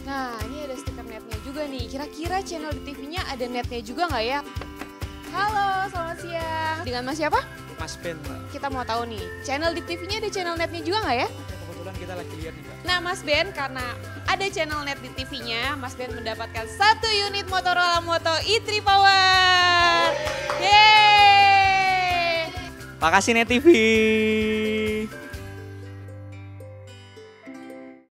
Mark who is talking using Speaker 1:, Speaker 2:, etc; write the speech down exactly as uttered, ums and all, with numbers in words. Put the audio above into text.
Speaker 1: Nah, ini ada stiker netnya juga nih. Kira-kira channel di T V-nya ada netnya juga nggak ya? Halo, selamat siang. Dengan Mas siapa?
Speaker 2: Mas Ben, Mbak.
Speaker 1: Kita mau tahu nih, channel di T V-nya ada channel netnya juga nggak ya?
Speaker 2: Ya, kebetulan kita lagi lihat nih, Mbak.
Speaker 1: Nah, Mas Ben, karena ada channel net di T V-nya, Mas Ben mendapatkan satu unit Motorola Moto i tiga Power. Yeay!
Speaker 2: Makasih Net T V.